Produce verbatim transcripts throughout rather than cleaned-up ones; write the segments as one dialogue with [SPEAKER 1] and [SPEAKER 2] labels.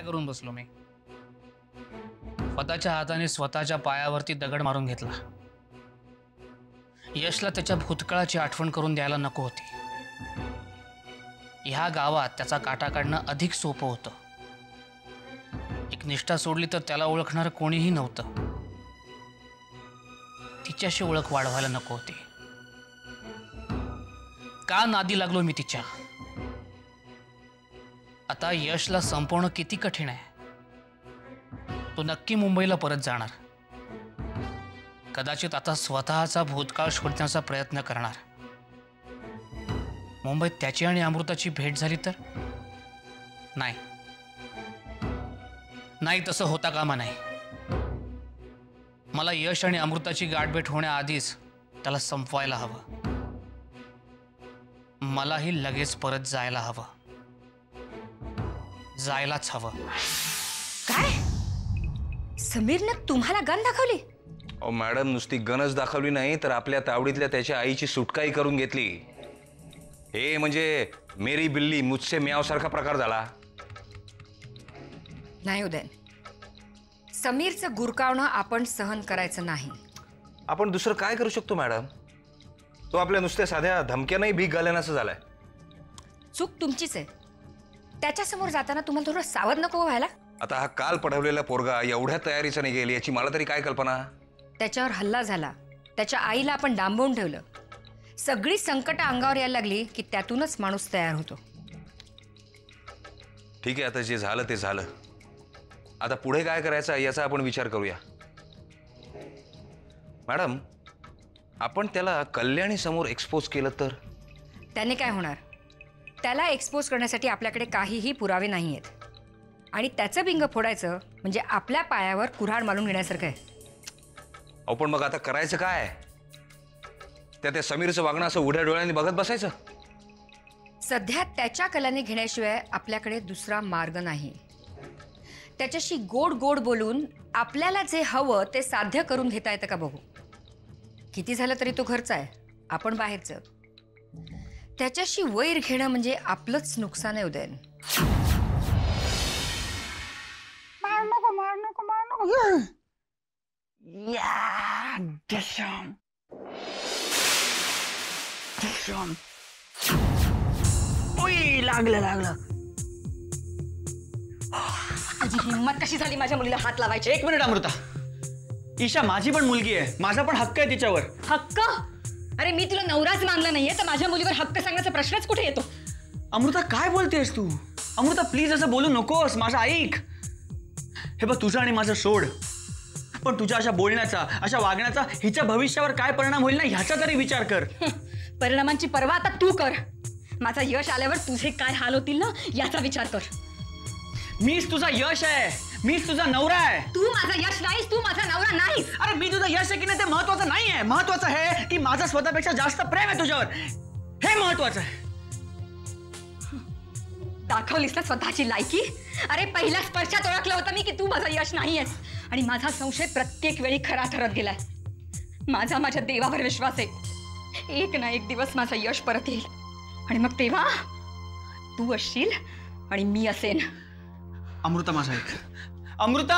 [SPEAKER 1] काय करून बसलो मी? स्वतःच्या हाताने स्वतःच्या पायावरती दगड मारून घेतला. यशला त्याच्या भूतकाळाची आठवण करून द्यायला नको होती. ह्या गावात त्याचा काटा काढणं अधिक सोपं होतं. एक निष्ठा सोडली तर त्याला ओळखणारं कोणीही नव्हतं. तिच्याशी ओळख वाढवायला नको होती. का नादी लागलो मी तिच्या? आता यशला संपवणं किती कठीण आहे. तो नक्की मुंबईला परत जाणार. कदाचित आता स्वतःचा भूतकाळ शोधण्याचा प्रयत्न करणार. मुंबईत त्याची आणि अमृताची भेट झाली तर? नाही नाही, तसं होता कामा नाही. मला यश आणि अमृताची गाठभेट होण्याआधीच त्याला संपवायला हवं. मलाही लगेच परत जायला हवं. जायलाच हवं.
[SPEAKER 2] काय? समीरने तुम्हाला गन दाखवली?
[SPEAKER 3] अहो मॅडम, नुसती गनच दाखवली नाही तर आपल्या तावडीतल्या त्याच्या आईची सुटकाही करून घेतली. हे म्हणजे मेरी बिल्ली मुझसे म्याव सारखा प्रकार झाला.
[SPEAKER 2] नाही उदयन, समीरचं गुरकावणं आपण सहन करायचं नाही.
[SPEAKER 3] आपण दुसरं काय करू शकतो मॅडम? तो आपल्या नुसत्या साध्या धमक्यानंही भीक घालेनासं झालाय.
[SPEAKER 2] चूक तुमचीच आहे. त्याच्यासमोर जाताना तुम्हाला थोडं सावध नको व्हायला?
[SPEAKER 3] आता हा काल पढवलेला पोरगा एवढ्या तयारीचं नाही गेली याची मला तरी काय कल्पना.
[SPEAKER 2] त्याच्यावर हल्ला झाला, त्याच्या आईला आपण डांबवून ठेवलं. सगळी संकट अंगावर यायला लागली की त्यातूनच माणूस तयार होतो.
[SPEAKER 3] ठीक आहे, आता जे झालं ते झालं. आता पुढे काय करायचं याचा आपण विचार करूया. मॅडम, आपण त्याला कल्याणी समोर एक्सपोज केलं तर?
[SPEAKER 2] त्याने काय होणार? त्याला एक्सपोज करण्यासाठी आपल्याकडे काहीही पुरावे नाही आहेत. आणि त्याचं बिंग फोडायचं म्हणजे आपल्या पायावर कुऱ्हाड मारून घेण्यासारखं आहे.
[SPEAKER 3] अहो पण मग आता करायचं काय? त्या त्या समीरचं वागणं असं उघड्या डोळ्यांनी बघत बसायचं?
[SPEAKER 2] सध्या त्याच्या कलाने घेण्याशिवाय आपल्याकडे दुसरा मार्ग नाही. त्याच्याशी गोड गोड बोलून आपल्याला जे हवं ते साध्य करून घेता येतं का बघू. किती झालं तरी तो घरचा आहे, आपण बाहेरचं. त्याच्याशी वैर घेणं म्हणजे आपलंच नुकसान आहे उदयन.
[SPEAKER 4] मार नको मार नको मार नको. या दशम दशम. ओय, लागलं लागलं.
[SPEAKER 2] तुझी हिम्मत कशी झाली माझ्या मुलीला हात लावायची?
[SPEAKER 5] एक मिनिट अमृता, ईशा माझी पण मुलगी आहे, माझा पण हक्क आहे तिच्यावर.
[SPEAKER 2] हक्क? अरे मी तुला नवराच मानला नाहीये तर माझ्या मुलीवर हक्क सांगण्याचा प्रश्नच कुठे येतो?
[SPEAKER 5] अमृता काय बोलतेस तू? अमृता प्लीज असं बोलू नकोस, माझं ऐक. हे बघ, तुझं आणि माझं सोड, पण तुझ्या अशा बोलण्याचा, अशा वागण्याचा हिच्या भविष्यावर काय परिणाम होईल ना ह्याचा तरी विचार कर.
[SPEAKER 2] परिणामांची पर्वा आता तू कर. माझा यश आल्यावर तुझे काय हाल होतील ना याचा विचार कर.
[SPEAKER 5] मीच तुझा यश आहे, मीच तुझा नवरा आहे.
[SPEAKER 2] तू माझा यश नाहीस, तू माझा नवरा नाहीस.
[SPEAKER 5] अरे मी तुझा यश आहे की नाही ते महत्वाचं नाही आहे. महत्वाचं आहे की माझं स्वतःपेक्षा जास्त प्रेम आहे तुझ्यावर, हे महत्वाचं आहे.
[SPEAKER 2] दाखवलीस ना स्वतःची लायकी. अरे पहिल्या स्पर्शात ओळखलं होतं मी की तू माझा यश नाहीयेस. आणि माझा संशय प्रत्येक वेळी खरा ठरत गेलाय. माझा माझ्या देवावर विश्वास आहे. एक ना एक दिवस माझा यश परत येईल आणि मग तेव्हा तू असशील आणि मी असेन.
[SPEAKER 5] अमृता माझा ऐक. अमृता,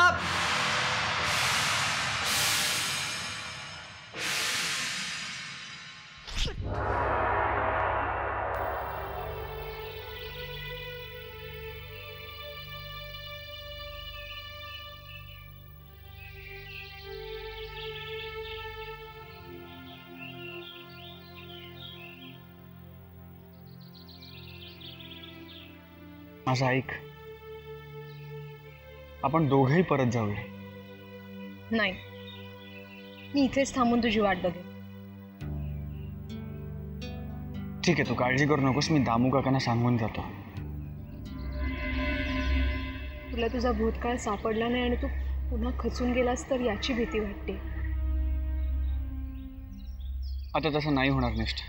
[SPEAKER 5] माझा ऐक. आपण दोघेही परत जाऊया.
[SPEAKER 6] नाही, मी इथेच थांबून तुझी वाट बघेन.
[SPEAKER 5] ठीक आहे, तू काळजी करू नकोस, मी दामू काकांना सांगून जातो.
[SPEAKER 6] तुला तुझा भूतकाळ सापडला नाही आणि तू पुन्हा खचून गेलास तर याची भीती वाटते.
[SPEAKER 5] आता तसं नाही होणार निष्ठा,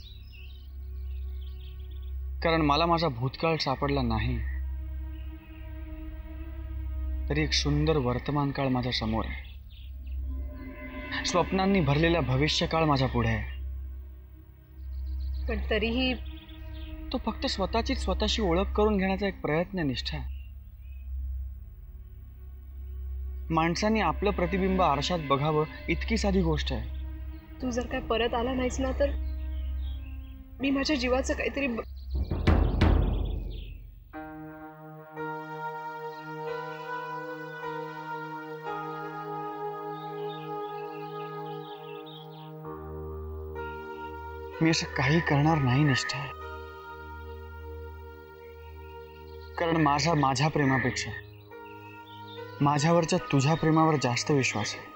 [SPEAKER 5] कारण मला माझा भूतकाळ सापडला नाही तरी एक सुंदर वर्तमान काळ माझ्या समोर आहे. स्वप्नांनी भरलेला भविष्यकाळ माझ्या पुढे आहे.
[SPEAKER 6] पण तरीही
[SPEAKER 5] तो फक्त स्वतःची स्वतःशी ओळख करून घेण्याचा एक प्रयत्न निष्ठा. माणसांनी आपलं प्रतिबिंब आरशात बघावं इतकी साधी गोष्ट आहे.
[SPEAKER 6] तू जर काय परत आला नाहीस ना तर मी माझ्या जीवाचं काहीतरी ब-
[SPEAKER 5] मी असं काही करणार नाही निष्ठा, कारण माझा माझ्या प्रेमापेक्षा माझ्यावरच्या तुझ्या प्रेमावर जास्त विश्वास आहे.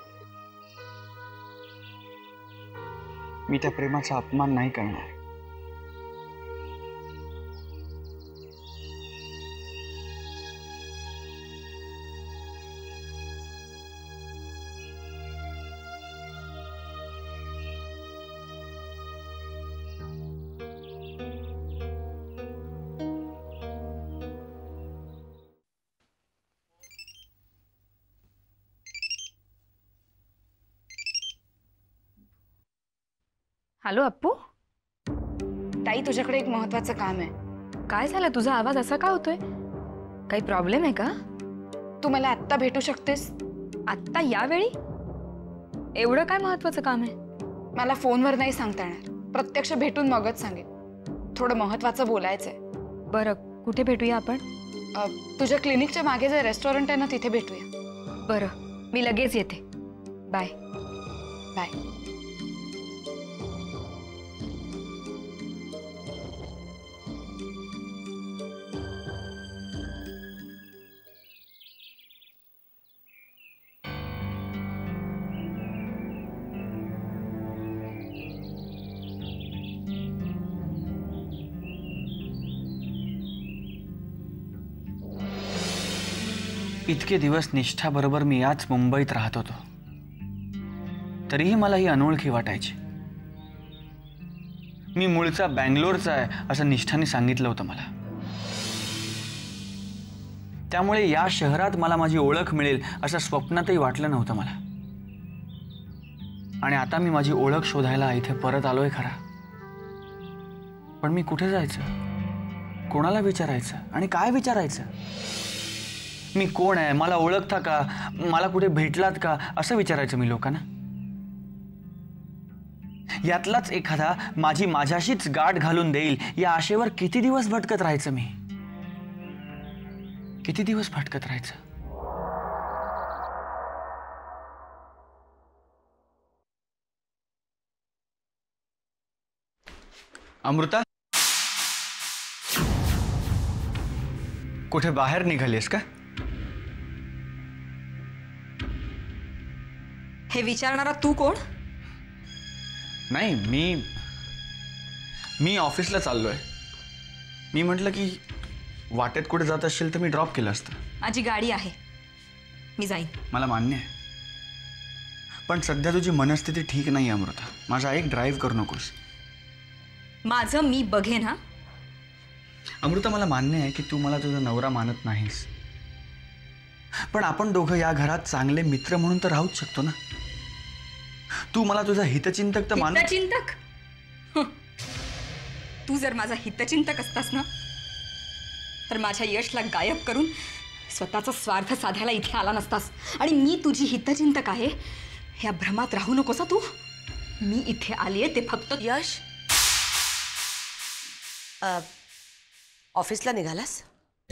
[SPEAKER 5] मी त्या प्रेमाचा अपमान नाही करणार.
[SPEAKER 2] हॅलो अप्पू,
[SPEAKER 7] ताई तुझ्याकडे एक महत्वाचं काम आहे.
[SPEAKER 2] काय झालं? तुझा आवाज असा का होतोय? काही प्रॉब्लेम आहे का?
[SPEAKER 7] तू मला आत्ता भेटू शकतेस?
[SPEAKER 2] आत्ता यावेळी? एवढं काय महत्वाचं काम आहे?
[SPEAKER 7] मला फोनवर नाही सांगता येणार, प्रत्यक्ष भेटून मगच सांगेन. थोडं महत्वाचं बोलायचंय.
[SPEAKER 2] बरं, कुठे भेटूया आपण?
[SPEAKER 7] अ, तुझ्या क्लिनिकच्या मागे जे रेस्टॉरंट आहे ना तिथे भेटूया.
[SPEAKER 2] बरं, मी लगेच येते. Bye
[SPEAKER 7] bye.
[SPEAKER 5] इतके दिवस निष्ठा बरोबर मी याच मुंबईत राहत होतो, तरीही मला ही अनोळखी वाटायची. मी मूळचा बँगलोरचा आहे असं निष्ठाने सांगितलं होतं मला. त्यामुळे या शहरात मला माझी ओळख मिळेल असं स्वप्नातही वाटलं नव्हतं मला. आणि आता मी माझी ओळख शोधायला इथे परत आलोय खरा, पण मी कुठे जायचं, कोणाला विचारायचं आणि काय विचारायचं? मी कोण आहे, मला ओळखता का, मला कुठे भेटलात का असं विचारायचं मी लोकांना. यातलाच एखादा माझी माझ्याशीच गाठ घालून देईल या आशेवर किती दिवस भटकत राहायचं मी, किती दिवस भटकत राहायचं. अमृता, कुठे बाहेर निघालीस का?
[SPEAKER 2] हे विचारणारा तू कोण?
[SPEAKER 5] नाही, मी मी ऑफिसला चाललोय. मी म्हटलं की वाटेत कुठे जात असशील तर मी ड्रॉप केलं असतं.
[SPEAKER 2] माझी गाडी आहे, मी जाईन.
[SPEAKER 5] मला मान्य आहे, पण सध्या तुझी मनस्थिती ठीक नाही अमृता. माझा एक ड्राईव्ह करू नकोस.
[SPEAKER 2] माझं मी बघेन. हा
[SPEAKER 5] अमृता, मला मान्य आहे की तू मला तुझा नवरा मानत नाहीस, पण आपण दोघं या घरात चांगले मित्र म्हणून तर राहूच शकतो ना. तू मला तुझा हितचिंतक तर मान.
[SPEAKER 2] हितचिंतक? हं. तू जर माझा हितचिंतक असतास ना तर माझ्या यशला गायब करून स्वतःचा स्वार्थ साधायला इथे आला नसतास. आणि मी तुझी हितचिंतक आहे ह्या भ्रमात राहू नकोस तू. मी इथे आलीये ते फक्त
[SPEAKER 8] यश, अ, ऑफिसला निघालास?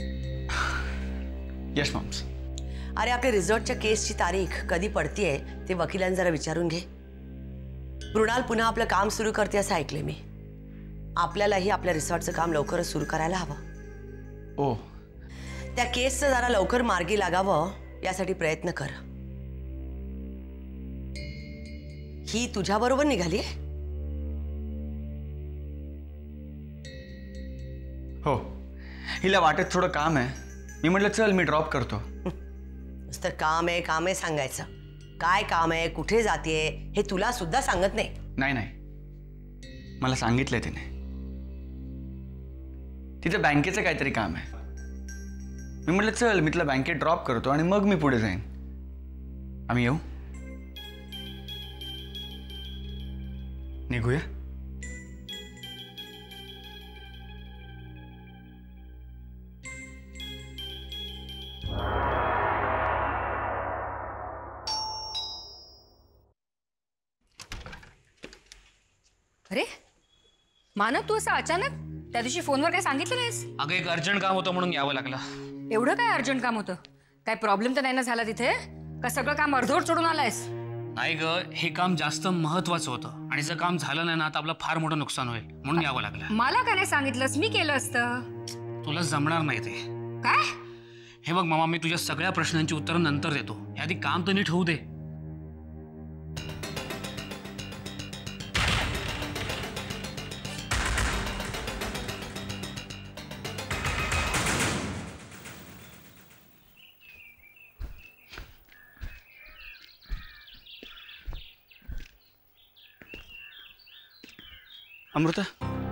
[SPEAKER 5] यश मॉम्स,
[SPEAKER 8] अरे आपल्या रिसॉर्टच्या केसची तारीख कधी पडतीये ते वकिलांनी जरा विचारून घे. मृणाल पुन्हा आपलं काम सुरू करते असं ऐकले मी. आपल्यालाही आपल्या रिसॉर्टचं काम लवकरच सुरू करायला हवं.
[SPEAKER 5] ओ,
[SPEAKER 8] त्या केसचं जरा लवकर मार्गी लागावं यासाठी प्रयत्न कर. ही तुझ्याबरोबर निघाली?
[SPEAKER 5] हो, हिला वाटेत थोडं काम आहे. मी म्हटलं चल मी ड्रॉप करतो.
[SPEAKER 8] नुसतं काम आहे काम आहे सांगायचं. काय काम आहे, कुठे जातेय हे तुला सुद्धा सांगत नाही.
[SPEAKER 5] नाही नाही, मला सांगितलंय तिने. तिचं बँकेचं काहीतरी काम आहे. मी म्हटलं चल मी तुला बँकेत ड्रॉप करतो आणि मग मी पुढे जाईन. आम्ही येऊ, निघूया.
[SPEAKER 2] अरे मानव, तू असं अचानक त्या दिवशी फोनवर काय सांगितलं नाहीस?
[SPEAKER 1] अगं एक अर्जंट काम होतं म्हणून यावं लागलं.
[SPEAKER 2] एवढं काय अर्जंट काम होतं? काय प्रॉब्लेम तर नाही ना झाला तिथे? का सगळं काम अर्धवट सोडून आलायस?
[SPEAKER 1] नाही ग, हे काम जास्त महत्वाचं होतं आणि जर काम झालं नाही ना तर आपलं फार मोठं नुकसान होईल म्हणून यावं लागलं.
[SPEAKER 2] मला का नाही सांगितलंस? मी केलं असतं.
[SPEAKER 1] तुला जमणार नाही ते.
[SPEAKER 2] काय?
[SPEAKER 1] हे बघ मामा, मी तुझ्या सगळ्या प्रश्नांची उत्तरं नंतर देतो. याआधी काम तर नीट होऊ दे.
[SPEAKER 5] अमृता,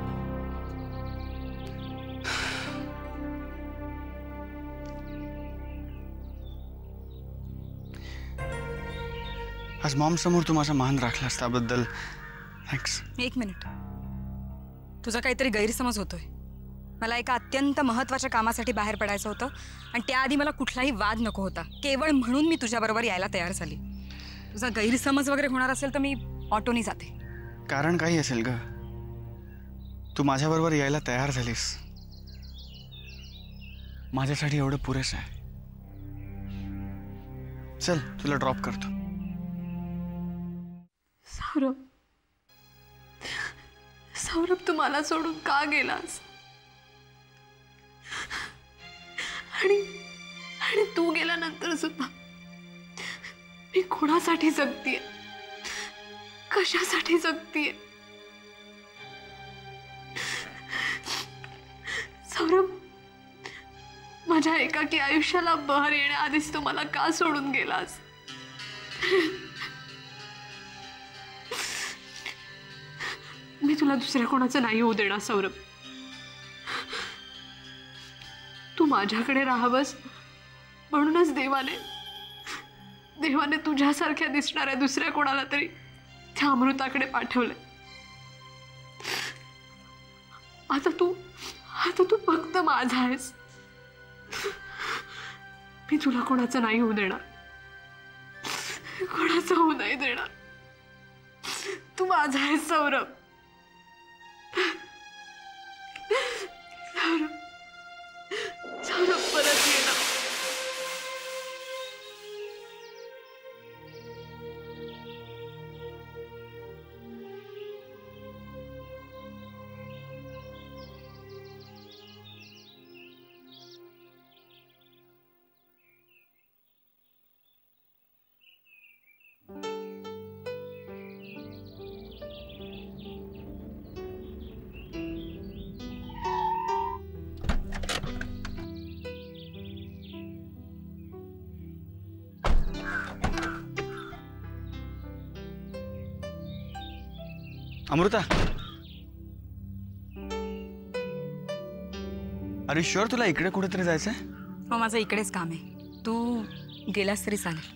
[SPEAKER 5] आज मॉम समोर तू माझा मान राखलास त्याबद्दल थँक्स.
[SPEAKER 9] एक मिनिट, तुझा काहीतरी गैरसमज होतोय. मला एका अत्यंत महत्त्वाच्या कामासाठी बाहेर पडायचं होतं आणि त्याआधी मला कुठलाही वाद नको होता. केवळ म्हणून मी तुझ्याबरोबर यायला तयार झाली. तुझा गैरसमज वगैरे होणार असेल तर मी ऑटोनी जाते.
[SPEAKER 5] कारण काही असेल ग, तू माझ्याबरोबर यायला तयार झालीस, माझ्यासाठी एवढं पुरेसं आहे. चल तुला ड्रॉप करतो.
[SPEAKER 6] सौरभ, सौरभ तू मला सोडून का गेलास? आणि आणि तू गेल्यानंतर सुद्धा मी कोणासाठी जगतीये, कशासाठी जगतीये? सौरभ, माझ्या एकाकी आयुष्याला बहर येण्याआधीच तू मला का सोडून गेलास? मी तुला दुसऱ्या कोणाचं नाही होऊ देणार सौरभ. तू माझ्याकडे राहावंस म्हणूनच देवाने देवाने तुझ्यासारख्या दिसणाऱ्या दुसऱ्या कोणाला तरी त्या अमृताकडे पाठवले. आता तू आता तू फक्त माझा आहेस. मी तुला कोणाचं नाही होऊ देणार, कोणाचं होऊ नाही देणार. तू माझा आहेस सौरभ. सौरभ, सौरभ परत ये ना.
[SPEAKER 5] अमृता, अरे शुअर तुला इकडे कुठेतरी जायचंय?
[SPEAKER 9] हो, माझं इकडेच काम आहे. तू गेलास तरी चालेल.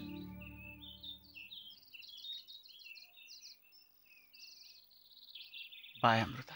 [SPEAKER 5] बाय अमृता.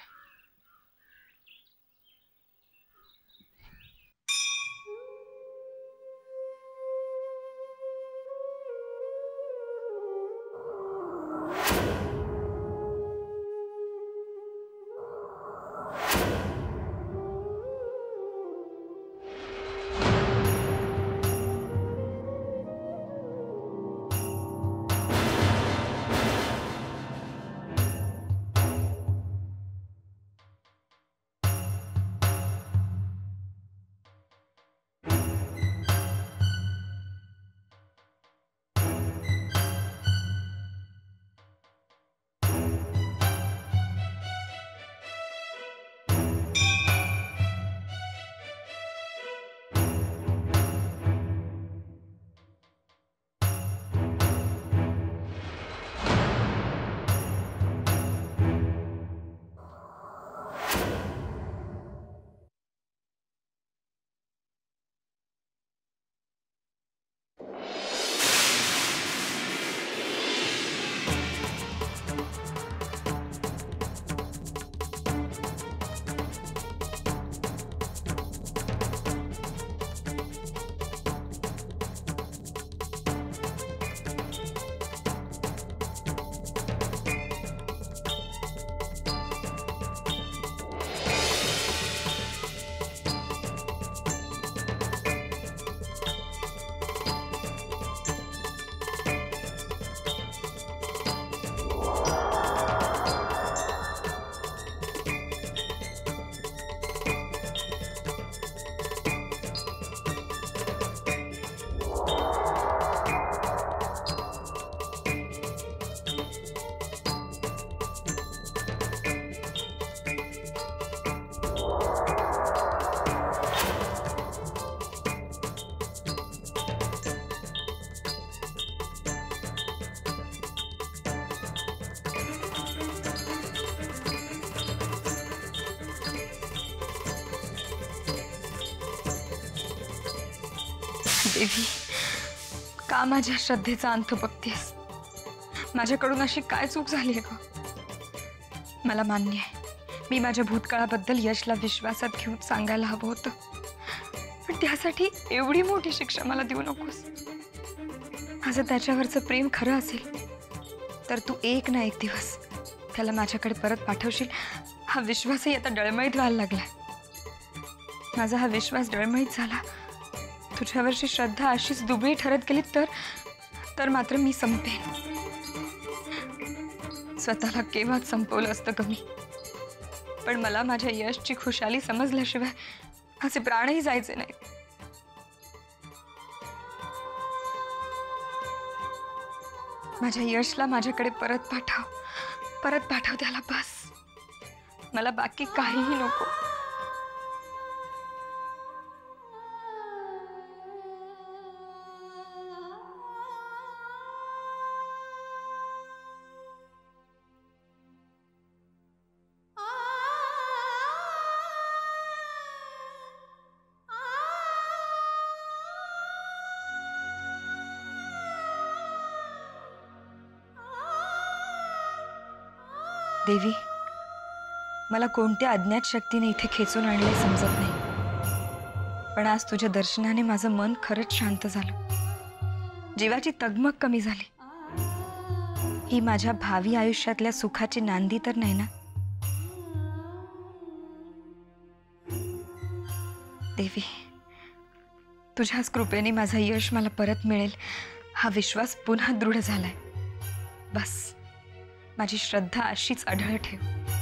[SPEAKER 9] देवी, का माझ्या श्रद्धेचा अंत बघतेस? माझ्याकडून अशी काय चूक झाली आहे ग? मला मान्य आहे, मी माझ्या भूतकाळाबद्दल यशला विश्वासात घेऊन सांगायला हवं होतं, पण त्यासाठी एवढी मोठी शिक्षा मला देऊ नकोस. माझं त्याच्यावरचं प्रेम खरं असेल तर तू एक ना एक दिवस त्याला माझ्याकडे परत पाठवशील, हा विश्वासही आता डळमळीत व्हायला लागलाय. माझा हा विश्वास डळमळीत झाला, तुझ्यावरची श्रद्धा अशीच दुबळी ठरत गेली तर तर मात्र मी संपेन. स्वतःला केव्हाच संपवलं असतं कमी, पण मला माझ्या यशची खुशाली समजल्याशिवाय माझे प्राणही जायचे नाहीत. माझ्या यशला माझ्याकडे परत पाठव, परत पाठव त्याला, बस. मला बाकी काहीही नको. देवी, मला कोणत्या अज्ञात शक्तीने इथे खेचून आणले समजत नाही, पण आज तुझ्या दर्शनाने माझं मन खरंच शांत झालं, जीवाची तगमग कमी झाली. ही माझ्या भावी आयुष्यातल्या सुखाची नांदी तर नाही ना? देवी, तुझ्याच कृपेने माझं यश मला परत मिळेल हा विश्वास पुन्हा दृढ झालाय. बस, माझी श्रद्धा अशीच अढळ ठेव.